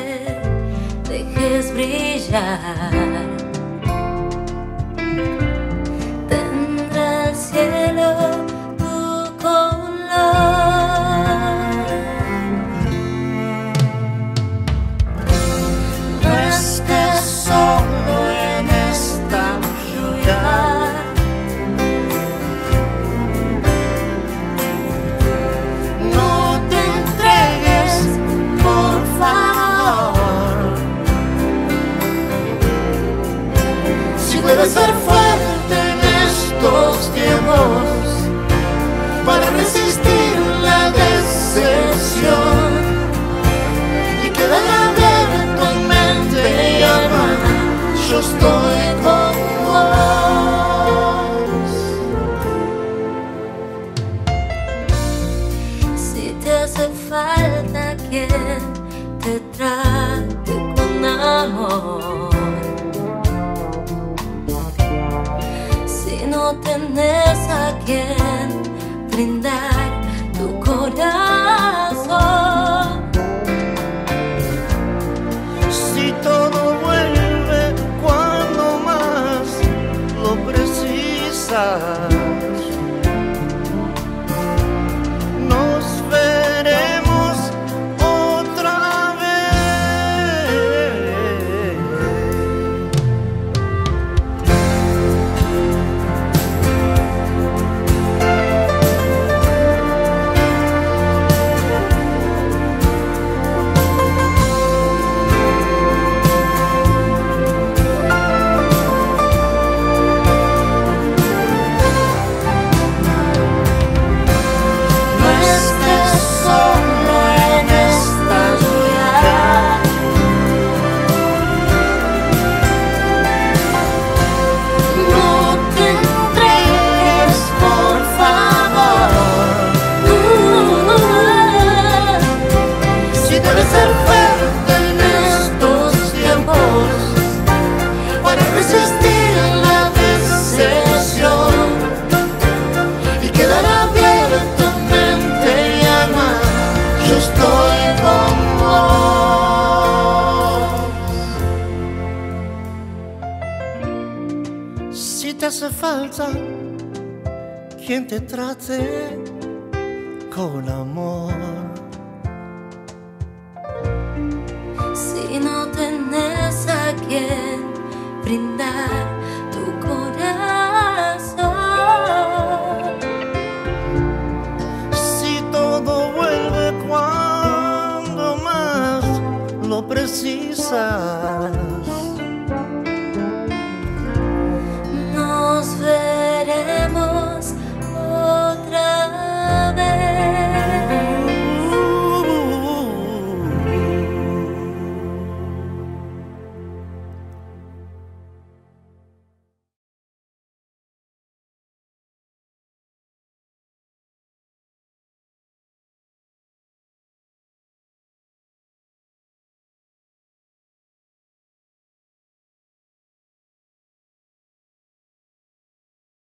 dejes brillar. Tendrá el cielo tu color. No estés solo en esta lluvia. No te entregues, por favor. Si puedes ser fuerte en estos tiempos para resistir la decepción y quedar abierto en mente y alma, yo estoy con vos. Si te hace falta quien te trate con amor, si no tenés a quien brindar tu corazón, Si todo vuelve cuando más lo precisas, nos veremos otra vez. No estés solo en esta lluvia. No te entregues, por favor. Si debes ser fuerte en estos tiempos para resistir la decepción y quedar abierto en mente y alma, yo estoy con vos. Si te hace falta quien te trate con amor,